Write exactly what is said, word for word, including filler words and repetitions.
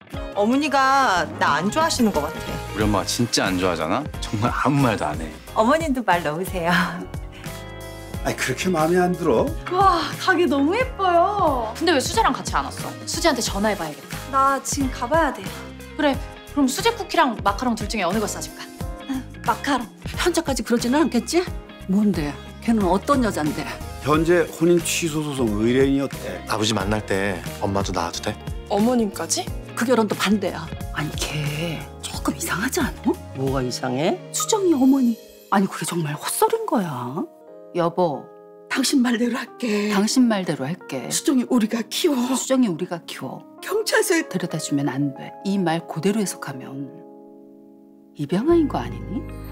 어머니가 나 안 좋아하시는 것 같아. 우리 엄마가 진짜 안 좋아하잖아? 정말 아무 말도 안 해. 어머님도 말 넣으세요. 아니 그렇게 마음에 안 들어? 와, 가게 너무 예뻐요. 근데 왜 수재랑 같이 안 왔어? 수재한테 전화해봐야겠다. 나 지금 가봐야 돼. 그래, 그럼 수재 쿠키랑 마카롱 둘 중에 어느 거 싸줄까? 마카롱. 현재까지 그러지는 않겠지? 뭔데? 걔는 어떤 여잔데? 현재 혼인 취소 소송 의뢰인이었대. 아버지 만날 때 엄마도 나와도 돼? 어머님까지? 그 결혼도 반대야. 아니 걔 조금 이상하지 않아? 뭐가 이상해? 수정이 어머니. 아니 그게 정말 헛소린 거야. 여보, 당신 말대로 할게. 당신 말대로 할게. 수정이 우리가 키워. 수정이 우리가 키워. 경찰서에 데려다 주면 안 돼. 이 말 그대로 해석하면 이병헌인 거 아니니?